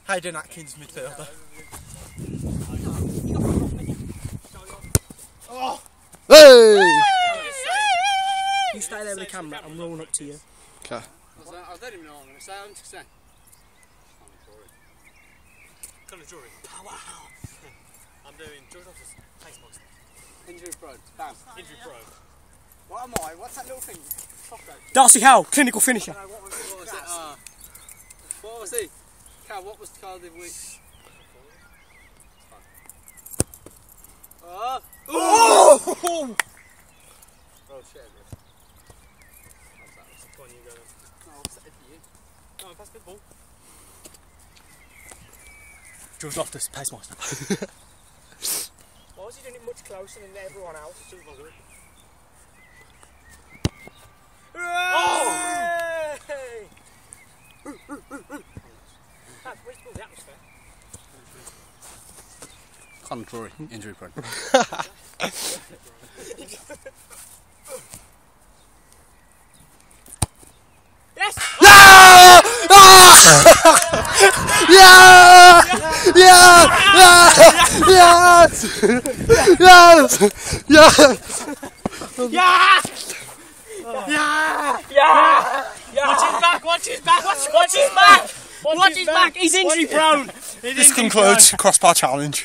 Hayden Atkins, midfielder. Oh. Hey! You stay there with the camera, I'm rolling up to you. Okay. I don't even know what I'm going to say, I'm just saying. Drury. Wow. I'm doing George Office pace monster. Injury prone. Bam. Injury prone. What am I? What's that little thing? Darcy Howell, clinical finisher. What was it? What was he? Cal, what was the card of the week? Oh! Oh! Oh shit. Go on, you go then. No, what's that for you? Come on, pass me the ball. George Loftus, pace master. Why was he doing it much closer than everyone else? Oh! Hey! Where's the atmosphere? Contrary, injury prone. Yes! Yeah! Yeah! Yeah! Yeah! Yes! Yes! Yeah! Yeah! Yeah! Watch his back, watch his back, Watch his back! Watch his back! He's injury prone! This concludes Crossbar Challenge.